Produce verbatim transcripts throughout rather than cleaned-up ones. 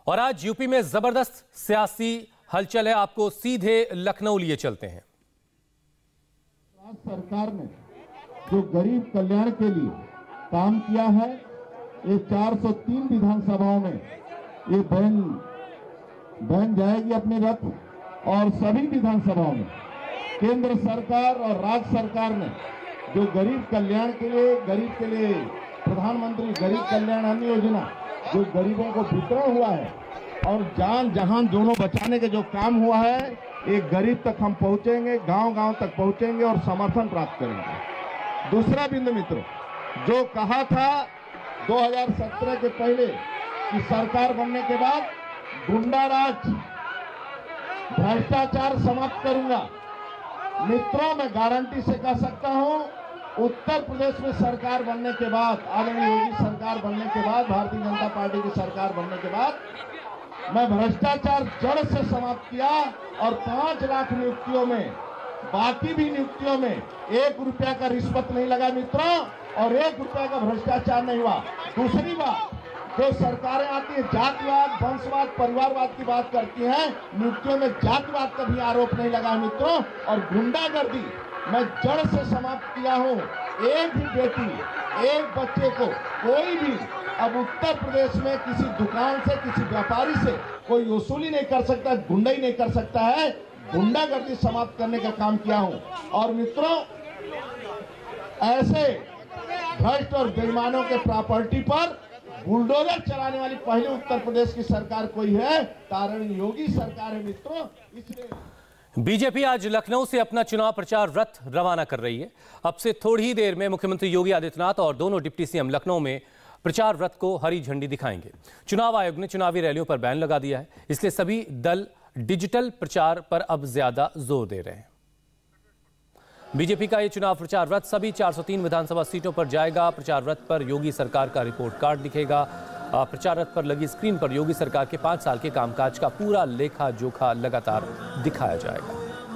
और आज यूपी में जबरदस्त सियासी हलचल है। आपको सीधे लखनऊ लिए चलते हैं। सरकार ने जो गरीब कल्याण के लिए काम किया है, ये चार सौ तीन विधानसभाओं में ये बहन बहन जाएगी अपने रथ। और सभी विधानसभाओं में केंद्र सरकार और राज्य सरकार ने जो गरीब कल्याण के लिए गरीब के लिए प्रधानमंत्री गरीब कल्याण अन्न योजना जो गरीबों को वितरण हुआ है और जान जहान दोनों बचाने के जो काम हुआ है, एक गरीब तक हम पहुंचेंगे, गांव गांव तक पहुंचेंगे और समर्थन प्राप्त करेंगे। दूसरा बिंदु मित्रों, जो कहा था दो हज़ार सत्रह के पहले कि सरकार बनने के बाद गुंडा राज भ्रष्टाचार समाप्त करूंगा, मित्रों मैं गारंटी से कह सकता हूं, उत्तर प्रदेश में सरकार बनने के बाद, आदरणीय योगी सरकार बनने के बाद, भारतीय जनता पार्टी की सरकार बनने के बाद मैं भ्रष्टाचार जड़ से समाप्त किया और पांच लाख नियुक्तियों में, बाकी भी नियुक्तियों में एक रुपया का रिश्वत नहीं लगा मित्रों, और एक रुपया का भ्रष्टाचार नहीं हुआ। दूसरी बात, जो सरकारें आती है जातिवाद, वंशवाद, परिवारवाद की बात करती हैं, नियुक्तियों में जातिवाद का भी आरोप नहीं लगा मित्रों। और गुंडागर्दी मैं जड़ से समाप्त किया हूं। एक भी बेटी, एक बच्चे को कोई भी अब उत्तर प्रदेश में किसी दुकान से, किसी व्यापारी से कोई वसूली नहीं कर सकता, गुंडा ही नहीं कर सकता है। गुंडागर्दी समाप्त करने का काम किया हूं। और मित्रों, ऐसे भ्रष्ट और बेईमानों के प्रॉपर्टी पर बुलडोजर चलाने वाली पहली उत्तर प्रदेश की सरकार कोई है, आदरणीय योगी सरकार है मित्रों। इसलिए बीजेपी आज लखनऊ से अपना चुनाव प्रचार रथ रवाना कर रही है। अब से थोड़ी ही देर में मुख्यमंत्री योगी आदित्यनाथ और दोनों डिप्टी सीएम लखनऊ में प्रचार रथ को हरी झंडी दिखाएंगे। चुनाव आयोग ने चुनावी रैलियों पर बैन लगा दिया है, इसलिए सभी दल डिजिटल प्रचार पर अब ज्यादा जोर दे रहे हैं। बीजेपी का यह चुनाव प्रचार रथ सभी चार सौ तीन विधानसभा सीटों पर जाएगा। प्रचार रथ पर योगी सरकार का रिपोर्ट कार्ड दिखेगा। प्रचार रथ पर लगी स्क्रीन पर योगी सरकार के पांच साल के कामकाज का पूरा लेखा जोखा लगातार दिखाया जाएगा।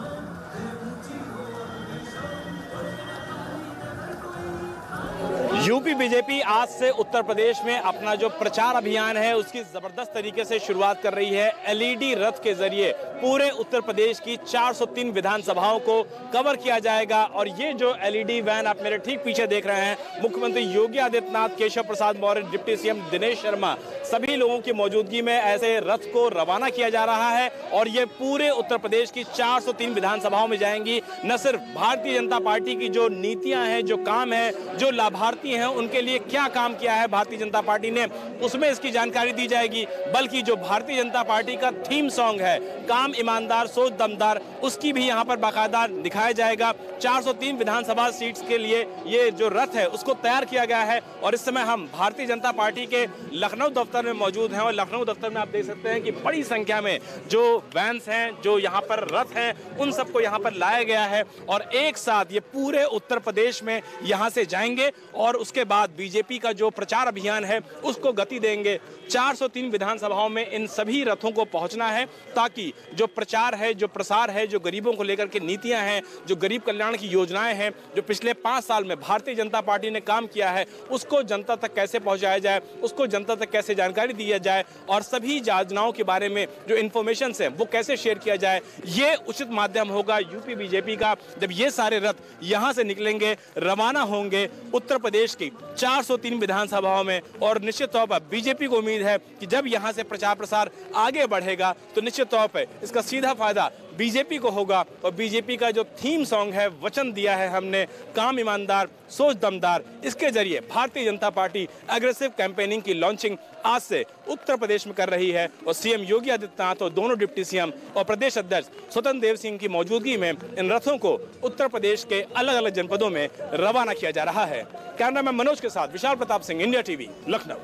यूपी बीजेपी आज से उत्तर प्रदेश में अपना जो प्रचार अभियान है उसकी जबरदस्त तरीके से शुरुआत कर रही है। एलईडी रथ के जरिए पूरे उत्तर प्रदेश की चार सौ तीन विधानसभाओं को कवर किया जाएगा। और ये जो एलईडी वैन आप मेरे ठीक पीछे देख रहे हैं, मुख्यमंत्री योगी आदित्यनाथ, केशव प्रसाद मौर्य, डिप्टी सीएम दिनेश शर्मा, सभी लोगों की मौजूदगी में ऐसे रथ को रवाना किया जा रहा है। और ये पूरे उत्तर प्रदेश की चार सौ तीन विधानसभाओं में जाएंगी। न सिर्फ भारतीय जनता पार्टी की जो नीतियां हैं, जो काम है, जो लाभार्थी हैं, उनके लिए क्या काम किया है भारतीय जनता पार्टी ने, उसमें इसकी जानकारी दी जाएगी। बल्कि जो भारतीय जनता पार्टी का थीम सॉन्ग है, काम ईमानदार सोच दमदार, उसकी भी यहां पर बाकायदा दिखाया जाएगा। चार सौ तीन विधानसभा सीट्स के लिए ये जो रथ है उसको तैयार किया गया है। और इस समय हम भारतीय जनता पार्टी के लखनऊ दफ्तर में मौजूद हैं। और लखनऊ दफ्तर में आप देख सकते हैं कि बड़ी संख्या में जो वैन्स हैं, जो यहाँ पर रथ हैं, उन सबको यहाँ पर लाया गया है। और एक साथ ये पूरे उत्तर प्रदेश में यहाँ से जाएंगे और उसके बाद बीजेपी का जो प्रचार अभियान है उसको गति देंगे। चार सौ तीन विधानसभाओं में इन सभी रथों को पहुंचना है, ताकि जो प्रचार है, जो प्रसार है, जो गरीबों को लेकर के नीतियां हैं, जो गरीब कल्याण की योजनाएं हैं, जो पिछले पांच साल में भारतीय जनता पार्टी ने काम किया है, उसको जनता तक कैसे पहुंचाया जाए, उसको जनता तक कैसे जानकारी दी जाए और सभी योजनाओं के बारे में जो इन्फॉर्मेशन है वो कैसे शेयर किया जाए, ये उचित माध्यम होगा यूपी बीजेपी का। जब ये सारे रथ यहां से निकलेंगे, रवाना होंगे उत्तर प्रदेश की चार सौ तीन विधानसभाओं में। और निश्चित तौर पर बीजेपी को उम्मीद है कि जब यहां से प्रचार प्रसार आगे बढ़ेगा तो निश्चित तौर पर इसका सीधा फायदा बीजेपी को होगा। और बीजेपी का जो थीम सॉन्ग है, वचन दिया है हमने, काम ईमानदार सोच दमदार, इसके जरिए भारतीय जनता पार्टी एग्रेसिव कैंपेनिंग की लॉन्चिंग आज से उत्तर प्रदेश में कर रही है। और सीएम योगी आदित्यनाथ और दोनों डिप्टी सीएम और प्रदेश अध्यक्ष स्वतंत्र देव सिंह की मौजूदगी में इन रथों को उत्तर प्रदेश के अलग अलग जनपदों में रवाना किया जा रहा है। कैमरामैन मनोज के साथ विशाल प्रताप सिंह, इंडिया टीवी, लखनऊ।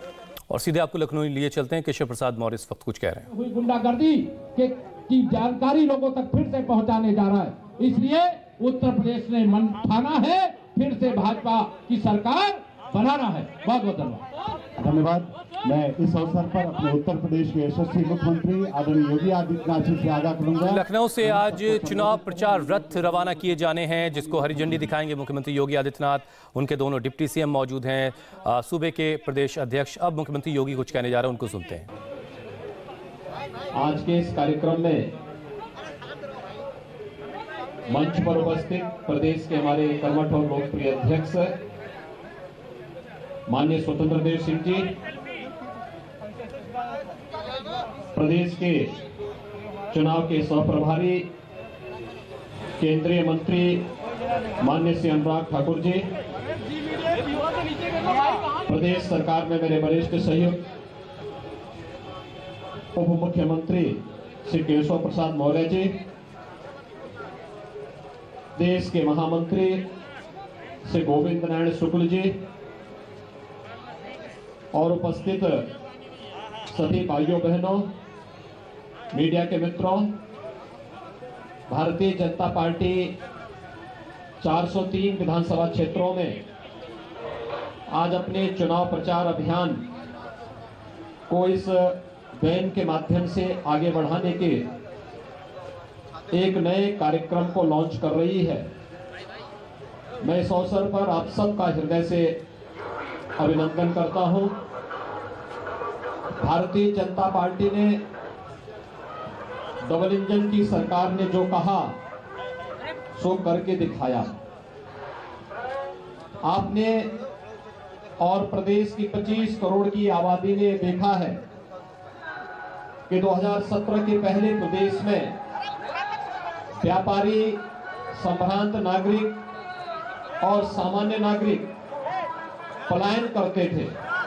और सीधे आपको लखनऊ लिए चलते हैं। केशव प्रसाद मौर्य इस वक्त कुछ कह रहे हैं। हुई गुंडागर्दी के की जानकारी लोगों तक फिर से पहुंचाने जा रहा है। इसलिए उत्तर प्रदेश ने मन ठाना है, फिर से भाजपा की सरकार बनाना है। बहुत बहुत धन्यवाद धन्यवाद मैं इस अवसर पर अपने उत्तर प्रदेश के यशस्वी मुख्यमंत्री आदरणीय योगी आदित्यनाथ जी से आगाह करूंगा। लखनऊ से आज चुनाव प्रचार रथ रवाना किए जाने हैं, जिसको हरी झंडी दिखाएंगे मुख्यमंत्री योगी आदित्यनाथ। उनके दोनों डिप्टी सीएम मौजूद हैं, सूबे के प्रदेश अध्यक्ष। अब मुख्यमंत्री योगी कुछ कहने जा रहे हैं, उनको सुनते हैं। आज के इस कार्यक्रम में मंच पर उपस्थित प्रदेश के हमारे कर्मठ और लोकप्रिय अध्यक्ष माननीय स्वतंत्र देव सिंह जी, प्रदेश के चुनाव के सह प्रभारी केंद्रीय मंत्री माननीय श्री अनुराग ठाकुर जी, प्रदेश सरकार में मेरे वरिष्ठ सहयोगी उप मुख्यमंत्री श्री केशव प्रसाद मौर्य जी, देश के महामंत्री श्री गोविंद नारायण शुक्ल जी और उपस्थित सभी भाइयों बहनों, मीडिया के मित्रों, भारतीय जनता पार्टी चार सौ तीन विधानसभा क्षेत्रों में आज अपने चुनाव प्रचार अभियान को इस वैन के माध्यम से आगे बढ़ाने के एक नए कार्यक्रम को लॉन्च कर रही है। मैं इस अवसर पर आप सबका हृदय से अभिनंदन करता हूं। भारतीय जनता पार्टी ने, डबल इंजन की सरकार ने जो कहा सो करके दिखाया। आपने और प्रदेश की पच्चीस करोड़ की आबादी ने देखा है कि दो हज़ार सत्रह के पहले प्रदेश में व्यापारी, संभ्रांत नागरिक और सामान्य नागरिक पलायन करते थे।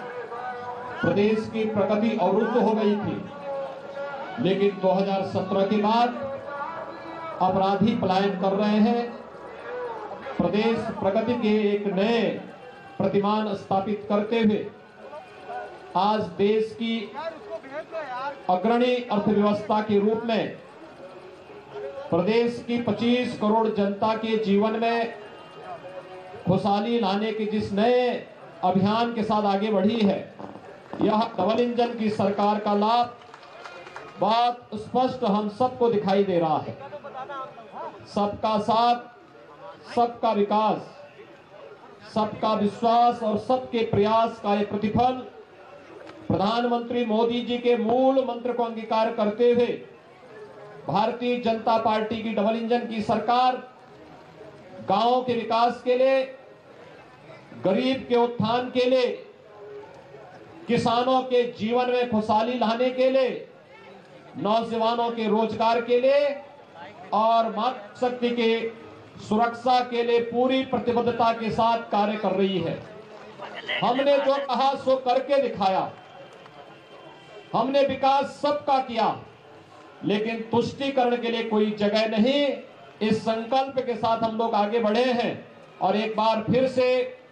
प्रदेश की प्रगति अवरुद्ध हो गई थी, लेकिन दो हज़ार सत्रह के बाद अपराधी पलायन कर रहे हैं। प्रदेश प्रगति के एक नए प्रतिमान स्थापित करते हुए आज देश की अग्रणी अर्थव्यवस्था के रूप में प्रदेश की पच्चीस करोड़ जनता के जीवन में खुशहाली लाने के जिस नए अभियान के साथ आगे बढ़ी है, यह डबल इंजन की सरकार का लाभ बात स्पष्ट हम सबको दिखाई दे रहा है। सबका साथ, सबका विकास, सबका विश्वास और सबके प्रयास का ये प्रतिफल प्रधानमंत्री मोदी जी के मूल मंत्र को अंगीकार करते हुए भारतीय जनता पार्टी की डबल इंजन की सरकार गांवों के विकास के लिए, गरीब के उत्थान के लिए, किसानों के जीवन में खुशहाली लाने के लिए, नौजवानों के रोजगार के लिए और मातृशक्ति के सुरक्षा के लिए पूरी प्रतिबद्धता के साथ कार्य कर रही है। हमने जो कहा सो करके दिखाया। हमने विकास सबका किया, लेकिन तुष्टीकरण के लिए कोई जगह नहीं। इस संकल्प के साथ हम लोग आगे बढ़े हैं और एक बार फिर से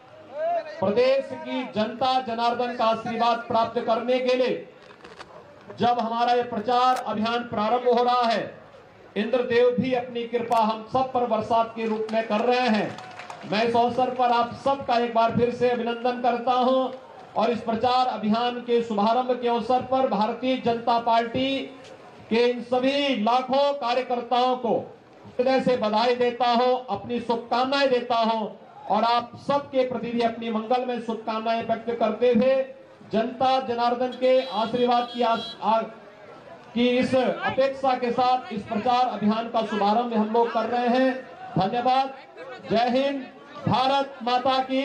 प्रदेश की जनता जनार्दन का आशीर्वाद प्राप्त करने के लिए जब हमारा ये प्रचार अभियान प्रारंभ हो रहा है, इंद्रदेव भी अपनी कृपा हम सब पर बरसात के रूप में कर रहे हैं। मैं इस अवसर पर आप सबका एक बार फिर से अभिनंदन करता हूं और इस प्रचार अभियान के शुभारंभ के अवसर पर भारतीय जनता पार्टी के इन सभी लाखों कार्यकर्ताओं को हृदय से बधाई देता हूं, अपनी शुभकामनाएं देता हूं और आप सबके प्रति भी अपनी मंगल में शुभकामनाएं व्यक्त करते हुए जनता जनार्दन के आशीर्वाद की आस, आ, की इस अपेक्षा के साथ इस प्रचार अभियान का शुभारंभ हम लोग कर रहे हैं। धन्यवाद। जय हिंद, भारत माता की।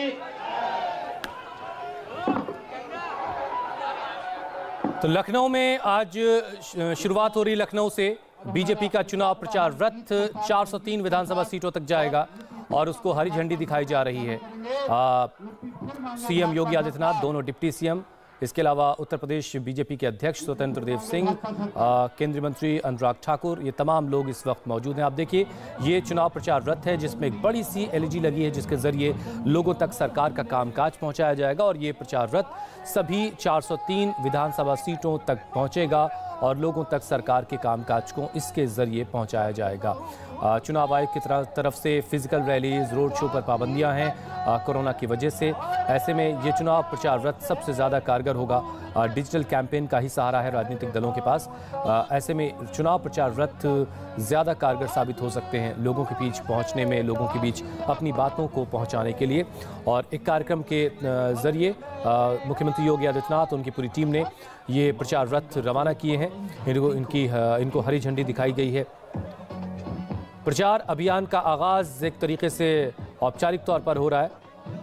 तो लखनऊ में आज शुरुआत हो रही लखनऊ से बीजेपी का चुनाव प्रचार रथ चार सौ तीन विधानसभा सीटों तक जाएगा और उसको हरी झंडी दिखाई जा रही है। सीएम योगी आदित्यनाथ, दोनों डिप्टी सीएम, इसके अलावा उत्तर प्रदेश बीजेपी के अध्यक्ष स्वतंत्र देव सिंह, केंद्रीय मंत्री अनुराग ठाकुर, ये तमाम लोग इस वक्त मौजूद हैं। आप देखिए, ये चुनाव प्रचार रथ है जिसमें एक बड़ी सी एलईडी लगी है जिसके जरिए लोगों तक सरकार का कामकाज पहुंचाया जाएगा और ये प्रचार रथ सभी चार सौ तीन विधानसभा सीटों तक पहुंचेगा और लोगों तक सरकार के कामकाज को इसके जरिए पहुंचाया जाएगा। चुनाव आयोग की तरफ से फिजिकल रैलीज, रोड शो पर पाबंदियां हैं कोरोना की वजह से। ऐसे में ये चुनाव प्रचार रथ सबसे ज़्यादा कारगर कारगर होगा। डिजिटल कैंपेन का ही सहारा है राजनीतिक दलों के पास। ऐसे में चुनाव प्रचार रथ ज़्यादा कारगर साबित हो सकते हैं लोगों के बीच पहुंचने में, लोगों के बीच अपनी बातों को पहुंचाने के लिए। और एक कार्यक्रम के ज़रिए मुख्यमंत्री योगी आदित्यनाथ और उनकी पूरी टीम ने ये प्रचार रथ रवाना किए हैं। इनको इनकी इनको हरी झंडी दिखाई गई है। प्रचार अभियान का आगाज एक तरीके से औपचारिक तौर पर हो रहा है।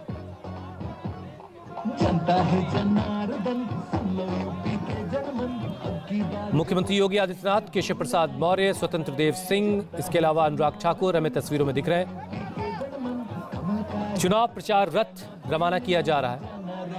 मुख्यमंत्री योगी आदित्यनाथ, केशव प्रसाद मौर्य, स्वतंत्र देव सिंह, इसके अलावा अनुराग ठाकुर हमें तस्वीरों में दिख रहे हैं। चुनाव प्रचार रथ रवाना किया जा रहा है।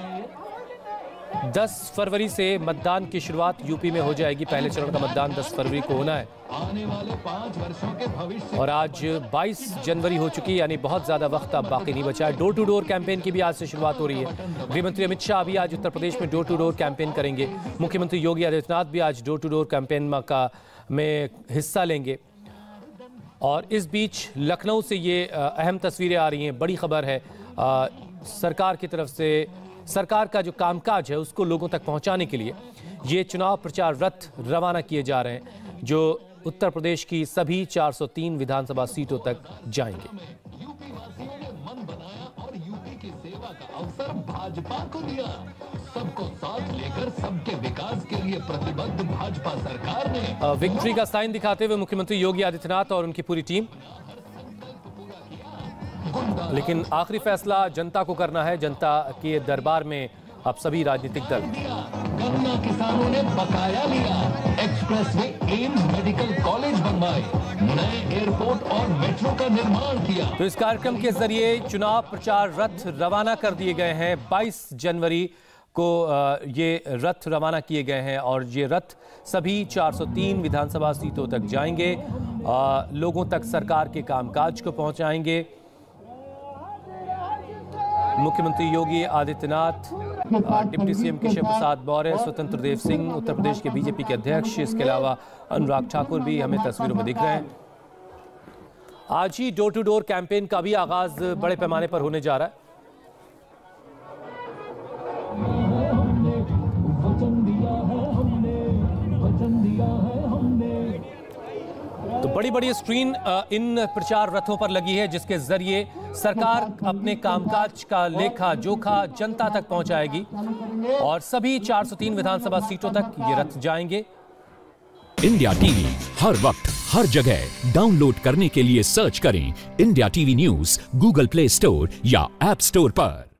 दस फरवरी से मतदान की शुरुआत यूपी में हो जाएगी। पहले चरण का मतदान दस फरवरी को होना है आने वाले पांच वर्षों के भविष्य। और आज बाईस जनवरी हो चुकी है, यानी बहुत ज्यादा वक्त अब बाकी नहीं बचा है। डोर टू डोर कैंपेन की भी आज से शुरुआत हो रही है। गृहमंत्री अमित शाह भी आज उत्तर प्रदेश में डोर टू डोर कैंपेन करेंगे। मुख्यमंत्री योगी आदित्यनाथ भी आज डोर टू डोर कैंपेन का में हिस्सा लेंगे। और इस बीच लखनऊ से ये अहम तस्वीरें आ रही हैं। बड़ी खबर है, आ, सरकार की तरफ से सरकार का जो कामकाज है उसको लोगों तक पहुंचाने के लिए ये चुनाव प्रचार रथ रवाना किए जा रहे हैं, जो उत्तर प्रदेश की सभी चार सौ तीन विधानसभा सीटों तक जाएंगे। यूपी वासियों ने मन बनाया और यूपी की सेवा का अवसर भाजपा को दिया। सबको साथ लेकर सबके विकास के लिए प्रतिबद्ध भाजपा सरकार ने विक्ट्री का साइन दिखाते हुए मुख्यमंत्री योगी आदित्यनाथ और उनकी पूरी टीम। लेकिन आखिरी फैसला जनता को करना है। जनता के दरबार में अब सभी राजनीतिक दल। गन्ना किसानों ने बकाया लिया, एक्सप्रेसवे, एम्स मेडिकल कॉलेज बनवाए, नए एयरपोर्ट और मेट्रो का निर्माण किया। तो इस कार्यक्रम के जरिए चुनाव प्रचार रथ रवाना कर दिए गए हैं। बाईस जनवरी को ये रथ रवाना किए गए हैं और ये रथ सभी चार सौ तीन विधानसभा सीटों तक जाएंगे, लोगों तक सरकार के कामकाज को पहुंचाएंगे। मुख्यमंत्री योगी आदित्यनाथ, डिप्टी सीएम केशव प्रसाद मौर्य, स्वतंत्र देव सिंह, उत्तर प्रदेश के बीजेपी के अध्यक्ष, इसके अलावा अनुराग ठाकुर भी हमें तस्वीरों में दिख रहे हैं। आज ही डोर टू डोर कैंपेन का भी आगाज बड़े पैमाने पर होने जा रहा है। तो बड़ी बड़ी स्क्रीन इन प्रचार रथों पर लगी है, जिसके जरिए सरकार अपने कामकाज का लेखा जोखा जनता तक पहुंचाएगी और सभी चार सौ तीन विधानसभा सीटों तक ये रथ जाएंगे। इंडिया टीवी हर वक्त हर जगह डाउनलोड करने के लिए सर्च करें India TV news Google Play Store या ऐप स्टोर पर।